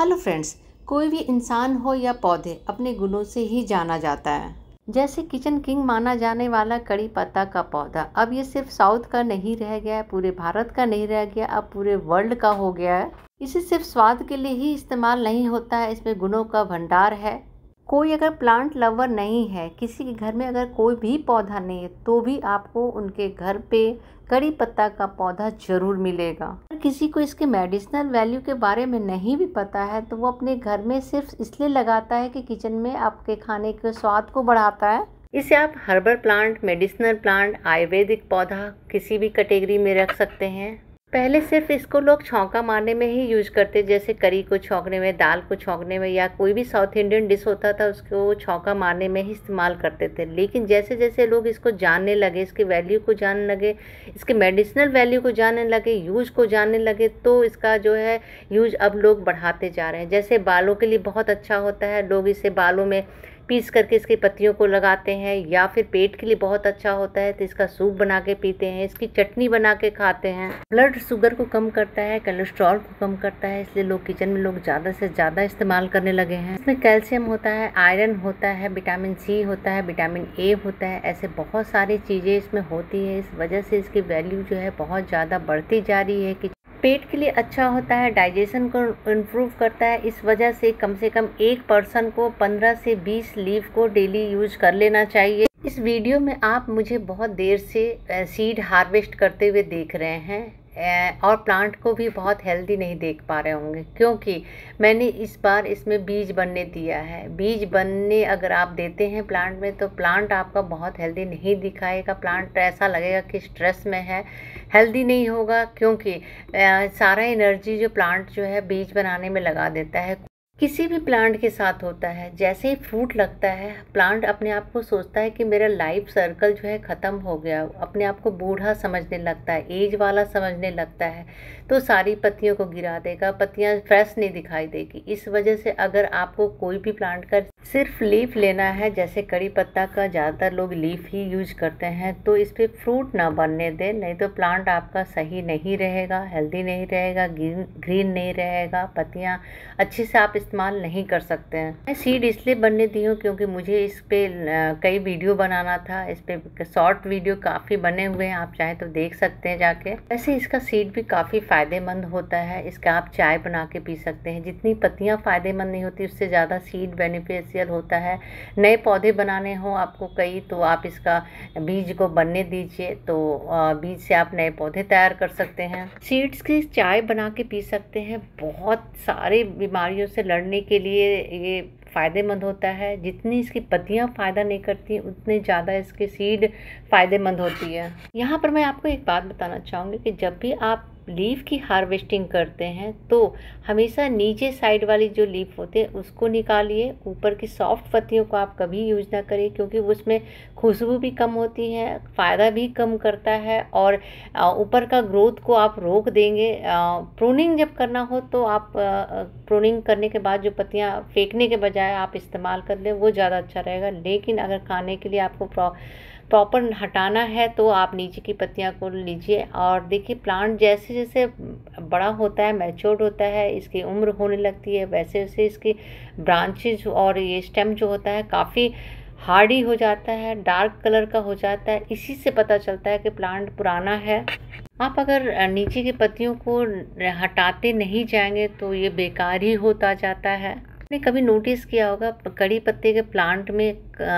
Hello friends, कोई भी इंसान हो या पौधे अपने गुणों से ही जाना जाता है। जैसे किचन किंग माना जाने वाला कड़ी पत्ता का पौधा अब ये सिर्फ साउथ का नहीं रह गया है, पूरे भारत का नहीं रह गया, अब पूरे वर्ल्ड का हो गया है। इसे सिर्फ स्वाद के लिए ही इस्तेमाल नहीं होता है, इसमें गुणों का भंडार है। कोई अगर प्लांट लवर नहीं है, किसी के घर में अगर कोई भी पौधा नहीं है, तो भी आपको उनके घर पे कड़ी पत्ता का पौधा जरूर मिलेगा। अगर किसी को इसके मेडिसिनल वैल्यू के बारे में नहीं भी पता है, तो वो अपने घर में सिर्फ इसलिए लगाता है कि किचन में आपके खाने के स्वाद को बढ़ाता है। इसे आप herbal plant, medicinal plant, Ayurvedic पौधा किसी भी कैटेगरी में रख सकते हैं। पहले सिर्फ इसको लोग छौंका मारने में ही यूज करते, जैसे करी को छौंकने में, दाल को छौंकने में, या कोई भी साउथ इंडियन डिश होता था उसको छौंका मारने में ही इस्तेमाल करते थे। लेकिन जैसे जैसे लोग इसको जानने लगे, इसके वैल्यू को जानने लगे, इसके मेडिसिनल वैल्यू को जानने लगे, यूज को जानने लगे, तो इसका जो है यूज अब लोग बढ़ाते जा रहे हैं। जैसे बालों के लिए बहुत अच्छा होता है, लोग इसे बालों में पीस करके इसकी पत्तियों को लगाते हैं, या फिर पेट के लिए बहुत अच्छा होता है तो इसका सूप बना के पीते हैं, इसकी चटनी बना के खाते हैं। ब्लड शुगर को कम करता है, कोलेस्ट्रॉल को कम करता है, इसलिए लोग किचन में लोग ज़्यादा से ज़्यादा इस्तेमाल करने लगे हैं। इसमें कैल्शियम होता है, आयरन होता है, विटामिन सी होता है, विटामिन ए होता है, ऐसे बहुत सारी चीज़ें इसमें होती है। इस वजह से इसकी वैल्यू जो है बहुत ज़्यादा बढ़ती जा रही है कि पेट के लिए अच्छा होता है, डाइजेशन को इम्प्रूव करता है। इस वजह से कम एक पर्सन को 15 से 20 लीफ को डेली यूज कर लेना चाहिए। इस वीडियो में आप मुझे बहुत देर से सीड हार्वेस्ट करते हुए देख रहे हैं, और प्लांट को भी बहुत हेल्दी नहीं देख पा रहे होंगे, क्योंकि मैंने इस बार इसमें बीज बनने दिया है। बीज बनने अगर आप देते हैं प्लांट में, तो प्लांट आपका बहुत हेल्दी नहीं दिखाएगा। प्लांट ऐसा लगेगा कि स्ट्रेस में है, हेल्दी नहीं होगा, क्योंकि सारा एनर्जी जो प्लांट जो है बीज बनाने में लगा देता है। किसी भी प्लांट के साथ होता है, जैसे ही फ्रूट लगता है, प्लांट अपने आप को सोचता है कि मेरा लाइफ सर्कल जो है ख़त्म हो गया, अपने आप को बूढ़ा समझने लगता है, एज वाला समझने लगता है, तो सारी पत्तियों को गिरा देगा, पत्तियां फ्रेश नहीं दिखाई देगी। इस वजह से अगर आपको कोई भी प्लांट का सिर्फ लीफ लेना है, जैसे कड़ी पत्ता का ज़्यादातर लोग लीफ ही यूज करते हैं, तो इस पर फ्रूट ना बनने दें, नहीं तो प्लांट आपका सही नहीं रहेगा, हेल्दी नहीं रहेगा, ग्रीन नहीं रहेगा, पत्तियाँ अच्छे से आप इस्तेमाल नहीं कर सकते हैं। मैं सीड इसलिए बनने दी हूँ क्योंकि मुझे इस पे कई वीडियो बनाना था। इस पे शॉर्ट वीडियो काफ़ी बने हुए हैं, आप चाहें तो देख सकते हैं जाके। वैसे इसका सीड भी काफ़ी फ़ायदेमंद होता है, इसका आप चाय बना के पी सकते हैं। जितनी पत्तियाँ फ़ायदेमंद नहीं होती, उससे ज़्यादा सीड बेनिफिशियल होता है। नए पौधे बनाने हो आपको कई, तो आप इसका बीज को बनने दीजिए, तो बीज से आप नए पौधे तैयार कर सकते हैं। सीड्स की चाय बना के पी सकते हैं, बहुत सारे बीमारियों से लड़ने के लिए ये फ़ायदेमंद होता है। जितनी इसकी पत्तियां फ़ायदा नहीं करती, उतनी ज़्यादा इसके सीड फ़ायदेमंद होती है। यहाँ पर मैं आपको एक बात बताना चाहूँगी कि जब भी आप लीफ की हार्वेस्टिंग करते हैं, तो हमेशा नीचे साइड वाली जो लीफ होती है उसको निकालिए। ऊपर की सॉफ्ट पत्तियों को आप कभी यूज ना करिए, क्योंकि उसमें खुशबू भी कम होती है, फ़ायदा भी कम करता है, और ऊपर का ग्रोथ को आप रोक देंगे। प्रूनिंग जब करना हो तो आप प्रूनिंग करने के बाद जो पत्तियां फेंकने के बजाय आप इस्तेमाल कर लें, वो ज़्यादा अच्छा रहेगा। लेकिन अगर खाने के लिए आपको प्रॉपर हटाना है, तो आप नीचे की पत्तियां को लीजिए। और देखिए, प्लांट जैसे जैसे बड़ा होता है, मैच्योर्ड होता है, इसकी उम्र होने लगती है, वैसे वैसे इसकी ब्रांचेज और ये स्टेम जो होता है काफ़ी हार्डी हो जाता है, डार्क कलर का हो जाता है। इसी से पता चलता है कि प्लांट पुराना है। आप अगर नीचे की पत्तियों को हटाते नहीं जाएंगे, तो ये बेकार ही होता जाता है। आपने कभी नोटिस किया होगा, कड़ी पत्ते के प्लांट में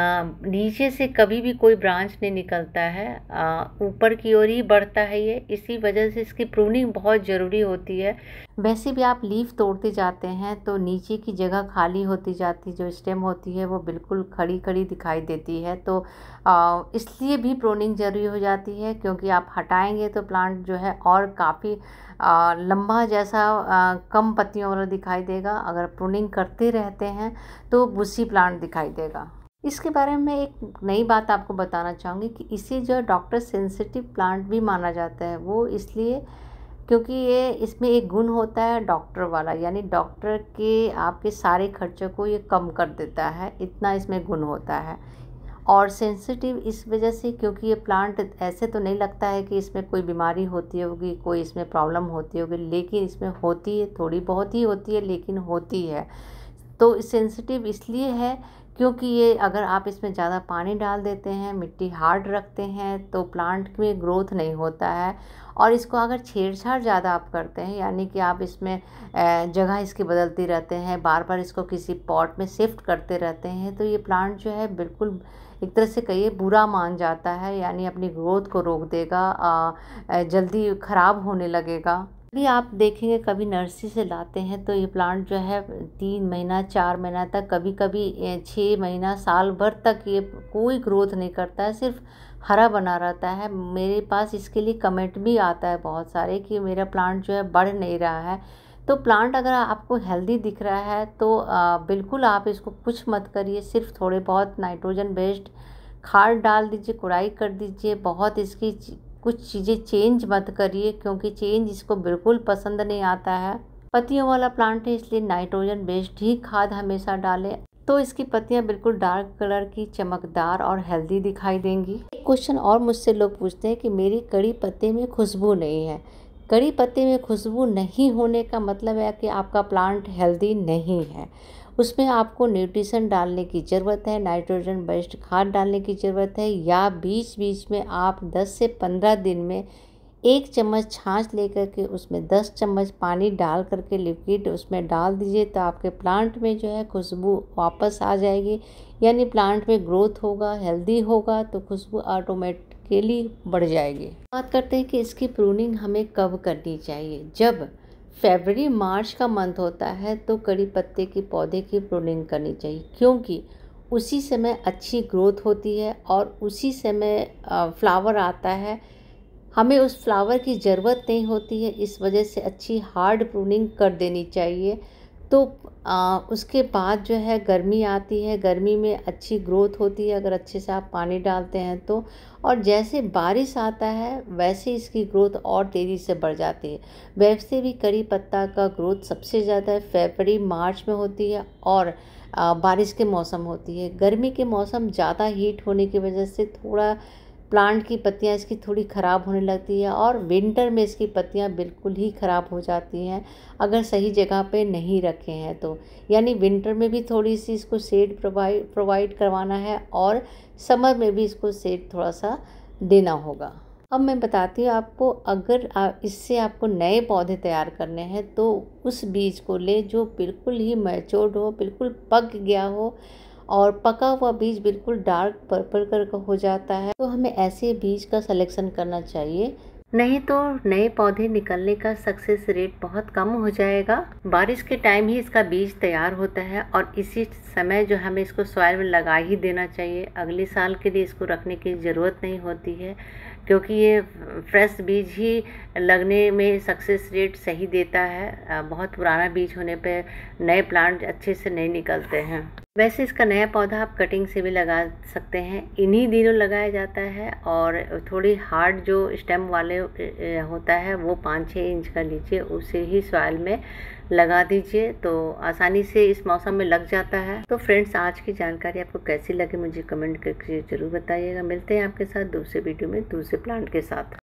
नीचे से कभी भी कोई ब्रांच नहीं निकलता है, ऊपर की ओर ही बढ़ता है ये। इसी वजह से इसकी प्रूनिंग बहुत ज़रूरी होती है। वैसे भी आप लीफ तोड़ते जाते हैं तो नीचे की जगह खाली होती जाती, जो स्टेम होती है वो बिल्कुल खड़ी खड़ी दिखाई देती है, तो इसलिए भी प्रूनिंग ज़रूरी हो जाती है, क्योंकि आप हटाएंगे तो प्लांट जो है और काफ़ी लंबा जैसा कम पत्तियों वाला दिखाई देगा। अगर प्रूनिंग करते रहते हैं तो बुशी प्लांट दिखाई देगा। इसके बारे में एक नई बात आपको बताना चाहूँगी कि इसे जो डॉक्टर सेंसिटिव प्लांट भी माना जाता है। वो इसलिए क्योंकि ये इसमें एक गुण होता है डॉक्टर वाला, यानी डॉक्टर के आपके सारे खर्चों को ये कम कर देता है, इतना इसमें गुण होता है। और सेंसिटिव इस वजह से क्योंकि ये प्लांट ऐसे तो नहीं लगता है कि इसमें कोई बीमारी होती होगी, कोई इसमें प्रॉब्लम होती होगी, लेकिन इसमें होती है, थोड़ी बहुत ही होती है लेकिन होती है। तो सेंसिटिव इसलिए है क्योंकि ये अगर आप इसमें ज़्यादा पानी डाल देते हैं, मिट्टी हार्ड रखते हैं तो प्लांट में ग्रोथ नहीं होता है। और इसको अगर छेड़छाड़ ज़्यादा आप करते हैं, यानी कि आप इसमें जगह इसकी बदलती रहते हैं, बार बार इसको किसी पॉट में शिफ्ट करते रहते हैं, तो ये प्लांट जो है बिल्कुल एक तरह से कहिए बुरा मान जाता है, यानी अपनी ग्रोथ को रोक देगा, जल्दी ख़राब होने लगेगा। भी आप देखेंगे कभी नर्सरी से लाते हैं तो ये प्लांट जो है 3 महीना 4 महीना तक, कभी कभी 6 महीना साल भर तक ये कोई ग्रोथ नहीं करता है, सिर्फ हरा बना रहता है। मेरे पास इसके लिए कमेंट भी आता है बहुत सारे कि मेरा प्लांट जो है बढ़ नहीं रहा है। तो प्लांट अगर आपको हेल्दी दिख रहा है तो बिल्कुल आप इसको कुछ मत करिए, सिर्फ थोड़े बहुत नाइट्रोजन बेस्ड खाद डाल दीजिए, कोड़ाई कर दीजिए, बहुत इसकी कुछ चीज़ें चेंज मत करिए क्योंकि चेंज इसको बिल्कुल पसंद नहीं आता है। पत्तियों वाला प्लांट है इसलिए नाइट्रोजन बेस्ड ही खाद हमेशा डालें, तो इसकी पत्तियां बिल्कुल डार्क कलर की, चमकदार और हेल्दी दिखाई देंगी। एक क्वेश्चन और मुझसे लोग पूछते हैं कि मेरी कड़ी पत्ते में खुशबू नहीं है। कड़ी पत्ते में खुशबू नहीं होने का मतलब है कि आपका प्लांट हेल्दी नहीं है, उसमें आपको न्यूट्रिशन डालने की ज़रूरत है, नाइट्रोजन बेस्ड खाद डालने की ज़रूरत है, या बीच बीच में आप 10 से 15 दिन में 1 चम्मच छाछ लेकर के उसमें 10 चम्मच पानी डाल करके लिक्विड उसमें डाल दीजिए, तो आपके प्लांट में जो है खुशबू वापस आ जाएगी, यानी प्लांट में ग्रोथ होगा, हेल्दी होगा, तो खुशबू ऑटोमेटिकली बढ़ जाएगी। बात करते हैं कि इसकी प्रूनिंग हमें कब करनी चाहिए। जब फरवरी मार्च का मंथ होता है तो कड़ी पत्ते की पौधे की प्रूनिंग करनी चाहिए, क्योंकि उसी समय अच्छी ग्रोथ होती है और उसी समय फ्लावर आता है। हमें उस फ्लावर की ज़रूरत नहीं होती है, इस वजह से अच्छी हार्ड प्रूनिंग कर देनी चाहिए। तो उसके बाद जो है गर्मी आती है, गर्मी में अच्छी ग्रोथ होती है अगर अच्छे से आप पानी डालते हैं तो, और जैसे बारिश आता है वैसे इसकी ग्रोथ और तेज़ी से बढ़ जाती है। वैसे भी कड़ी पत्ता का ग्रोथ सबसे ज़्यादा फरवरी मार्च में होती है और बारिश के मौसम होती है। गर्मी के मौसम ज़्यादा हीट होने की वजह से थोड़ा प्लांट की पत्तियां इसकी थोड़ी ख़राब होने लगती है, और विंटर में इसकी पत्तियां बिल्कुल ही ख़राब हो जाती हैं अगर सही जगह पे नहीं रखे हैं तो। यानी विंटर में भी थोड़ी सी इसको शेड प्रोवाइड करवाना है और समर में भी इसको शेड थोड़ा सा देना होगा। अब मैं बताती हूँ आपको, अगर इससे आपको नए पौधे तैयार करने हैं तो उस बीज को ले जो बिल्कुल ही मैच्योर्ड हो, बिल्कुल पक गया हो, और पका हुआ बीज बिल्कुल डार्क पर्पल कलर का हो जाता है, तो हमें ऐसे बीज का सिलेक्शन करना चाहिए, नहीं तो नए पौधे निकलने का सक्सेस रेट बहुत कम हो जाएगा। बारिश के टाइम ही इसका बीज तैयार होता है और इसी समय जो हमें इसको सॉइल में लगा ही देना चाहिए। अगले साल के लिए इसको रखने की ज़रूरत नहीं होती है, क्योंकि ये फ्रेश बीज ही लगने में सक्सेस रेट सही देता है। बहुत पुराना बीज होने पे नए प्लांट अच्छे से नहीं निकलते हैं। वैसे इसका नया पौधा आप कटिंग से भी लगा सकते हैं, इन्हीं दिनों लगाया जाता है। और थोड़ी हार्ड जो स्टेम वाले होता है वो 5-6 इंच का लीजिए, उसे ही सॉइल में लगा दीजिए, तो आसानी से इस मौसम में लग जाता है। तो फ्रेंड्स, आज की जानकारी आपको कैसी लगी मुझे कमेंट करके ज़रूर बताइएगा। मिलते हैं आपके साथ दूसरे वीडियो में दूसरे प्लांट के साथ।